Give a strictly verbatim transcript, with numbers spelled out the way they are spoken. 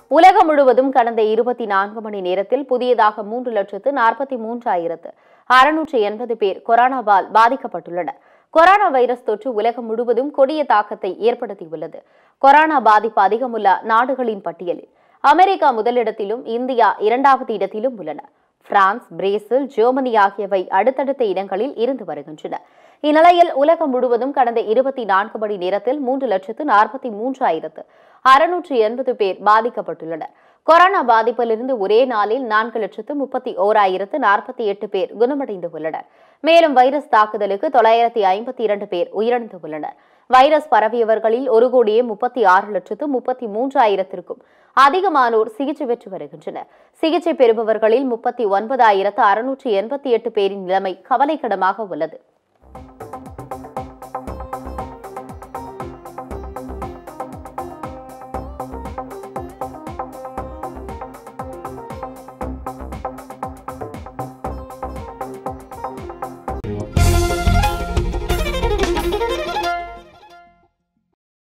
உலகம் முழுவதும் கடந்த இருபத்தி நான்கு மணி நேரத்தில் புதியதாக மூன்று லட்சத்து நாற்பத்தி மூன்றாயிரத்து அறுநூற்று எண்பது பேர் கொரோனாவால் பாதிக்கப்பட்டுள்ளனர். கொரோனா வைரஸ் தொற்று உலகம் முழுவதும் கொடிய தாக்கத்தை ஏற்படுத்தியுள்ளது. கொரோனா பாதிப்பு அதிகமுள்ள நாடுகளின் பட்டியலில் அமெரிக்கா முதலிடத்திலும் இந்தியா இரண்டாவது இடத்திலும் உள்ளன. பிரான்ஸ், பிரேசில், ஜெர்மனி ஆகியவை அடுத்தடுத்த இடங்களில் இருந்து வருகின்றன. இந்நிலையில் உலகம் முழுவதும் கடந்த இருபத்தி நான்கு மணி நேரத்தில் மூன்று லட்சத்து நாற்பத்தி மூன்றாயிரத்து அறுநூற்று எண்பது பேர் பாதிக்கப்பட்டுள்ளனர். கொரோனா பாதிப்பிலிருந்து ஒரே நாளில் நான்கு லட்சத்து முப்பத்தி ஓராயிரத்து நாற்பத்தி எட்டு பேர் குணமடைந்து உள்ளனர். மேலும் வைரஸ் தாக்குதலுக்கு தொள்ளாயிரத்தி ஐம்பத்தி இரண்டு பேர் உயிரிழந்து உள்ளனர். வைரஸ் பரவியவர்களில் ஒரு கோடியே முப்பத்தி ஆறு லட்சத்து முப்பத்தி மூன்றாயிரத்திற்கும் அதிகமானோர் சிகிச்சை பெற்று வருகின்றனர். சிகிச்சை பெறுபவர்களில் முப்பத்தி ஒன்பதாயிரத்து அறுநூற்று எண்பத்தி எட்டு பேரின் நிலைமை கவலைக்கிடமாக உள்ளது.